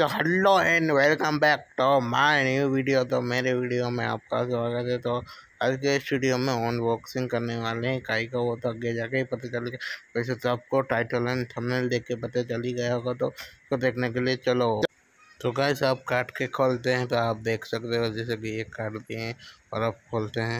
तो hello and welcome back to my new video. तो मेरे वीडियो में आपका स्वागत है। तो आज के इस वीडियो में अनबॉक्सिंग करने वाले हैं काई का, वो तो आगे जाके ही पता चलेगा। वैसे तो आपको टाइटल एंड थंबनेल देख के पता चल ही गया होगा, तो उसको देखने के लिए चलो। तो गाइस आप काट के खोलते हैं तो आप देख सकते हो, जैसे कि ये काट दिए हैं और आप खोलते हैं।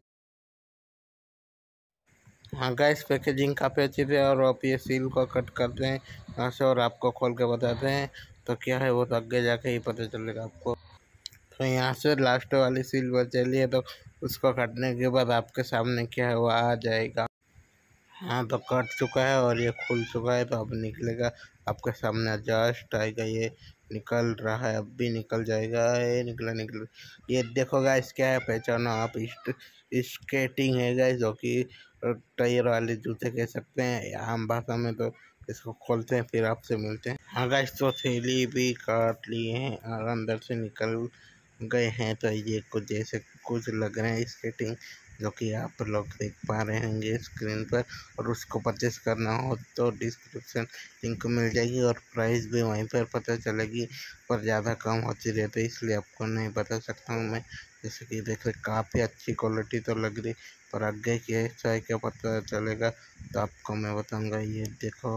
हाँ गाइस, पैकेजिंग काफ़ी अच्छी थी और आप ये सील को कट करते हैं यहाँ से और आपको खोल के बताते हैं। तो क्या है वो तो आगे जाके ही पता चलेगा आपको। तो यहाँ से लास्ट वाली सील बचेली है, तो उसको काटने के बाद आपके सामने क्या है वो आ जाएगा। हाँ तो कट चुका है और ये खुल चुका है, तो अब निकलेगा आपके सामने। जस्ट आएगा, ये निकल रहा है, अब भी निकल जाएगा। ये निकला निकल, ये देखो गाइस क्या है, पहचानो आप। स्केटिंग है गाइस, जो कि टायर वाले जूते कह सकते हैं आम भाषा में। तो इसको खोलते हैं फिर आपसे मिलते हैं। हाँ गाइस, तो थैली भी काट लिए हैं और अंदर से निकल गए हैं। तो ये कुछ जैसे कुछ लग रहे हैं स्केटिंग, जो कि आप लोग देख पा रहे होंगे स्क्रीन पर। और उसको परचेस करना हो तो डिस्क्रिप्शन लिंक मिल जाएगी और प्राइस भी वहीं पर पता चलेगी, पर ज़्यादा कम होती रहती है, इसलिए आपको नहीं बता सकता हूँ मैं। जैसे कि देख रहे काफ़ी अच्छी क्वालिटी तो लग रही, पर आगे कैसा है क्या पता चलेगा, तो आपको मैं बताऊँगा। ये देखो,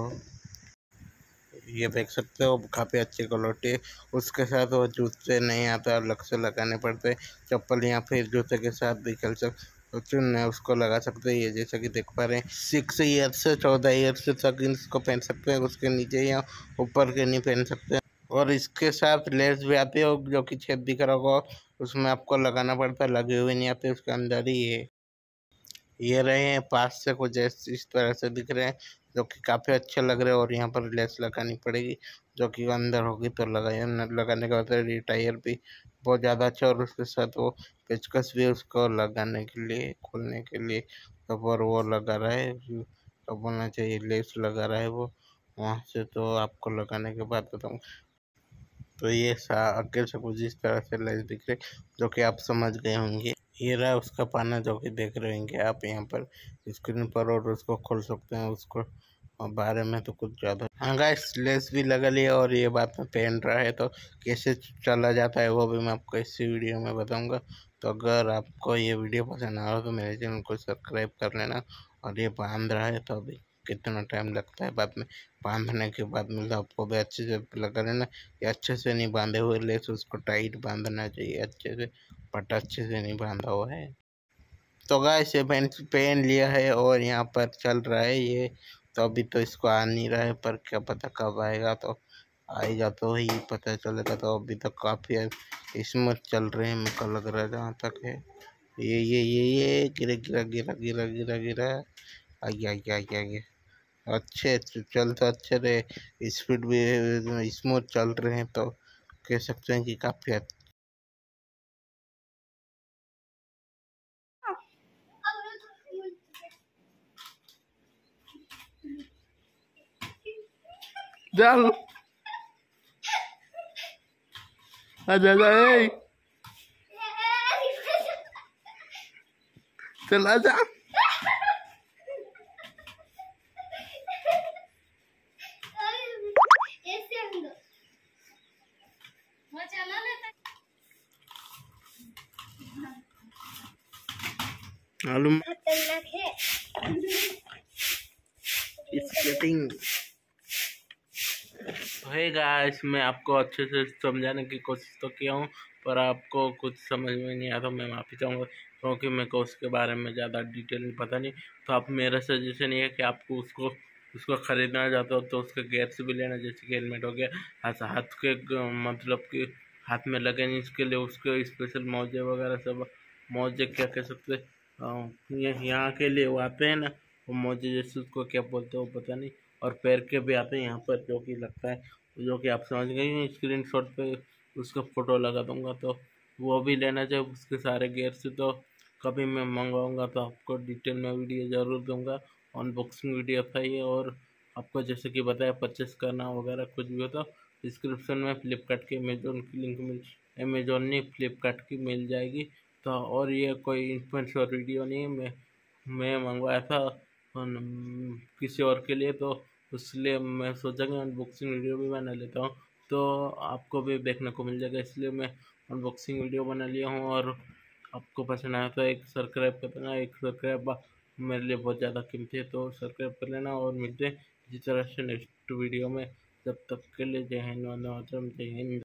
ये देख सकते हो काफ़ी अच्छी क्वालिटी। उसके साथ वो जूते नहीं आते, अलग से लगाने पड़ते। चप्पल या फिर जूते के साथ भी खेल सकते, चुन है उसको लगा सकते हैं। ये जैसा कि देख पा रहे हैं 6 ईयर से 14 ईयर से तक इसको पहन सकते हैं। उसके नीचे या ऊपर के नहीं पहन सकते। और इसके साथ लेस भी आती है, जो कि छेद दिख रहा होगा उसमें आपको लगाना पड़ता है, लगे हुए नहीं आते उसके अंदर ही। ये रहे हैं पास से कुछ इस तरह से दिख रहे हैं, जो कि काफ़ी अच्छे लग रहे हैं। और यहाँ पर लेस लगानी पड़ेगी, जो कि अंदर होगी तो लगाने के बाद ये टायर भी बहुत ज़्यादा अच्छा। और उसके साथ वो पेचकस भी उसको लगाने के लिए, खोलने के लिए। तो पर वो लगा रहा है, तो बोलना चाहिए लेस लगा रहा है वो वहाँ से। तो आपको लगाने के बाद बताऊँ, तो ये आगे से कुछ इस तरह से लेस दिख रही, जो कि आप समझ गए होंगे। ये रहा उसका पाना, जो कि देख रहे होंगे आप यहाँ पर स्क्रीन पर। और उसको खोल सकते हैं उसको, और बारे में तो कुछ ज़्यादा। हाँ गाइस, लेस भी लगा लिया और ये बात में पहन रहा है, तो कैसे चला जाता है वो भी मैं आपको इसी वीडियो में बताऊंगा। तो अगर आपको ये वीडियो पसंद आ रहा हो तो मेरे चैनल को सब्सक्राइब कर लेना। और ये बांध रहा है, तो अभी कितना टाइम लगता है बाद में बांधने के बाद मिलता, आपको भी अच्छे से लगा लेना। ये अच्छे से नहीं बांधे हुए लेस, उसको टाइट बांधना चाहिए अच्छे से, बट अच्छे से नहीं बांधा हुआ है। तो गाइस ये पहन लिया है और यहाँ पर चल रहा है ये। तो अभी तो इसको आ नहीं रहा है, पर क्या पता कब आएगा, तो आएगा तो ही पता चलेगा। तो अभी तक काफ़ी स्मूथ चल रहे हैं, मेरे को लग रहा है जहाँ तक है। ये गिरा गिरा गिरा गिरा गिरा गिरा, आगे आगे आगे आगे। अच्छे चल तो अच्छे रहे, स्पीड भी स्मूथ चल रहे हैं, तो कह सकते हैं कि काफ़ी अच्छा। चल आजा चल आजा। मालूम स्केटिंग है गाइस, मैं आपको अच्छे से समझाने की कोशिश तो किया हूँ, पर आपको कुछ समझ में नहीं आता, मैं माफ़ी चाहूँगा, क्योंकि मेरे को उसके बारे में ज़्यादा डिटेल में पता नहीं। तो आप मेरा सजेशन ये है कि आपको उसको ख़रीदना चाहते हो तो उसके गेयर्स भी लेना, जैसे कि हेलमेट हो गया, हाथ के मतलब कि हाथ में लगे नहीं, इसके लिए उसके स्पेशल मोजे वगैरह सब। मोजे क्या कह सकते, यहाँ के लिए वो आते हैं ना, वो मोजे जैसे उसको क्या बोलते हैं वो पता नहीं। और पैर के भी आते हैं यहाँ पर, जो कि लगता है, जो कि आप समझ गए हैं। स्क्रीन शॉट पे उसका फ़ोटो लगा दूंगा, तो वो भी लेना चाहिए उसके सारे गेयर से। तो कभी मैं मंगवाऊंगा तो आपको डिटेल में वीडियो ज़रूर दूंगा, अनबॉक्सिंग वीडियो था ये। और आपको जैसे कि बताया परचेस करना वगैरह कुछ भी हो तो डिस्क्रिप्शन में फ्लिपकार्ट की, अमेजोन की लिंक मिल, अमेजोन नहीं फ्लिपकार्ट की मिल जाएगी। तो और ये कोई इन्फ्लुएंसर वीडियो नहीं है, मैं मंगवाया था किसी और के लिए, तो इसलिए मैं सोचा कि अनबॉक्सिंग वीडियो भी बना लेता हूँ। तो आपको भी देखने को मिल जाएगा, इसलिए मैं अनबॉक्सिंग वीडियो बना लिया हूँ। और आपको पसंद आया तो एक सब्सक्राइब कर देना, एक सब्सक्राइब मेरे लिए बहुत ज़्यादा कीमती है, तो सब्सक्राइब कर लेना। और मिलते हैं इसी तरह से नेक्स्ट वीडियो में, तब तक के लिए जय हिंद, वंदे मातरम, जय हिंद।